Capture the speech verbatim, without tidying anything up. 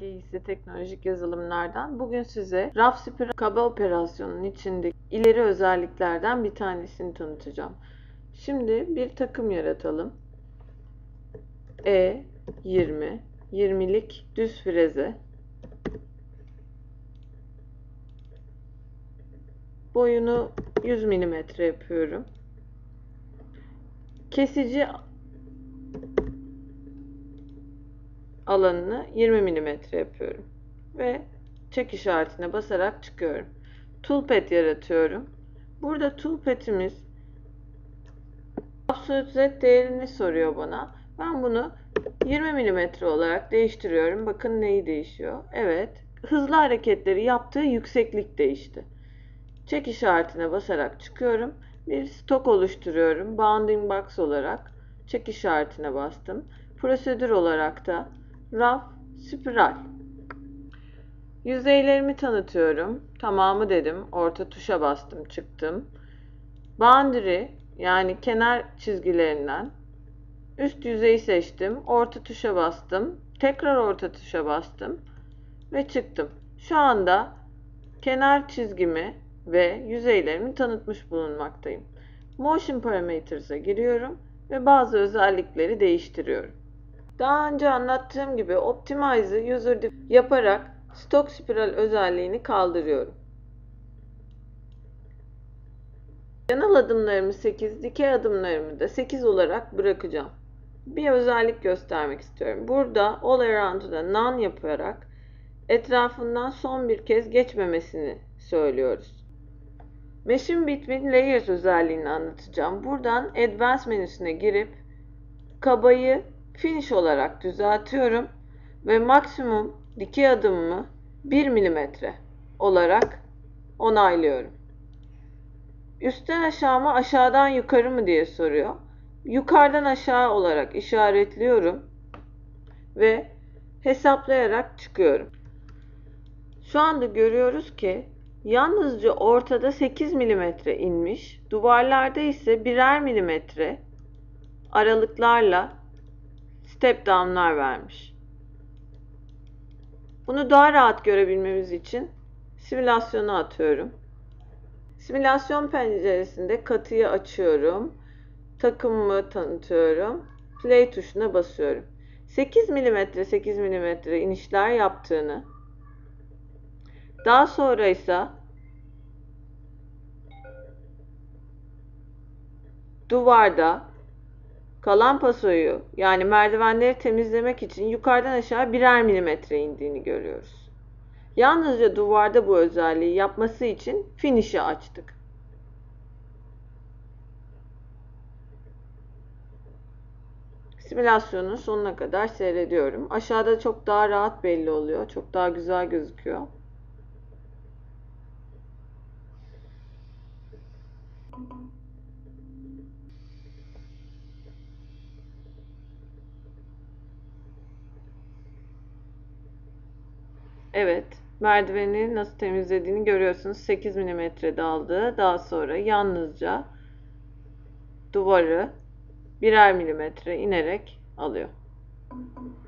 G hisse teknolojik yazılımlardan. Bugün size raf spiral kaba operasyonun içindeki ileri özelliklerden bir tanesini tanıtacağım. Şimdi bir takım yaratalım. E yirmi, yirmilik düz freze. Boyunu yüz milimetre yapıyorum. Kesici alanını yirmi milimetre yapıyorum. Ve çek işaretine basarak çıkıyorum. Toolpad yaratıyorum. Burada toolpad'imiz absolute Z değerini soruyor bana. Ben bunu yirmi milimetre olarak değiştiriyorum. Bakın neyi değişiyor. Evet. Hızlı hareketleri yaptığı yükseklik değişti. Çek işaretine basarak çıkıyorum. Bir stok oluşturuyorum. Bounding box olarak çek işaretine bastım. Prosedür olarak da raf spiral. Yüzeylerimi tanıtıyorum. Tamamı dedim. Orta tuşa bastım. Çıktım. Boundary yani kenar çizgilerinden üst yüzeyi seçtim. Orta tuşa bastım. Tekrar orta tuşa bastım. Ve çıktım. Şu anda kenar çizgimi ve yüzeylerimi tanıtmış bulunmaktayım. Motion Parameters'a giriyorum ve bazı özellikleri değiştiriyorum. Daha önce anlattığım gibi Optimize'ı user yaparak stok spiral özelliğini kaldırıyorum. Yanal adımlarımı sekiz, dikey adımlarımı da sekiz olarak bırakacağım. Bir özellik göstermek istiyorum. Burada All Around'u da None yaparak etrafından son bir kez geçmemesini söylüyoruz. Mesh'in Between Layers özelliğini anlatacağım. Buradan Advanced menüsüne girip kabayı Finish olarak düzeltiyorum ve maksimum dikey adımımı bir milimetre olarak onaylıyorum. Üstten aşağı mı aşağıdan yukarı mı diye soruyor. Yukarıdan aşağı olarak işaretliyorum ve hesaplayarak çıkıyorum. Şu anda görüyoruz ki yalnızca ortada sekiz milimetre inmiş, duvarlarda ise birer milimetre aralıklarla step down'lar vermiş. Bunu daha rahat görebilmemiz için simülasyona atıyorum. Simülasyon penceresinde katıyı açıyorum. Takımımı tanıtıyorum. Play tuşuna basıyorum. sekiz milimetre sekiz milimetre inişler yaptığını, daha sonra ise duvarda kalan pasoyu yani merdivenleri temizlemek için yukarıdan aşağı birer milimetre indiğini görüyoruz. Yalnızca duvarda bu özelliği yapması için Finish'i açtık. Simülasyonun sonuna kadar seyrediyorum. Aşağıda çok daha rahat belli oluyor. Çok daha güzel gözüküyor. Evet, merdiveni nasıl temizlediğini görüyorsunuz. sekiz milimetre daldı. Daha sonra yalnızca duvarı birer milimetre inerek alıyor.